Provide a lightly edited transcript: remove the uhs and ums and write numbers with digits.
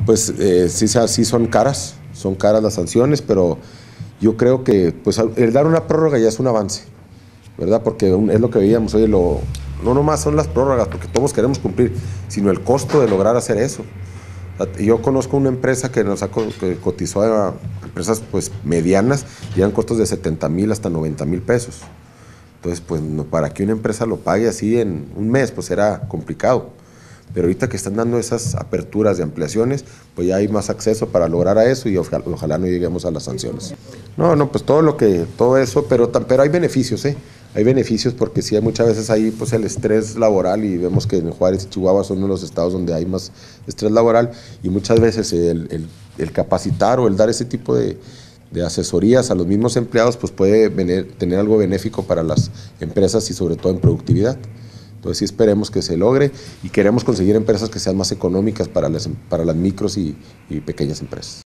Pues sí son caras las sanciones, pero yo creo que pues, el dar una prórroga ya es un avance, ¿verdad? Porque es lo que veíamos, oye, no nomás son las prórrogas, porque todos queremos cumplir, sino el costo de lograr hacer eso. Yo conozco una empresa que que cotizó a empresas pues, medianas y eran costos de 70,000 hasta 90,000 pesos. Entonces, pues para que una empresa lo pague así en un mes, pues era complicado. Pero ahorita que están dando esas aperturas de ampliaciones, pues ya hay más acceso para lograr a eso y ojalá no lleguemos a las sanciones. No, pues todo eso, pero hay beneficios, ¿eh? Hay beneficios porque sí, muchas veces hay pues el estrés laboral y vemos que en Juárez y Chihuahua son uno de los estados donde hay más estrés laboral y muchas veces el capacitar o el dar ese tipo de asesorías a los mismos empleados pues puede tener algo benéfico para las empresas y sobre todo en productividad. Entonces sí esperemos que se logre y queremos conseguir empresas que sean más económicas para las micros y pequeñas empresas.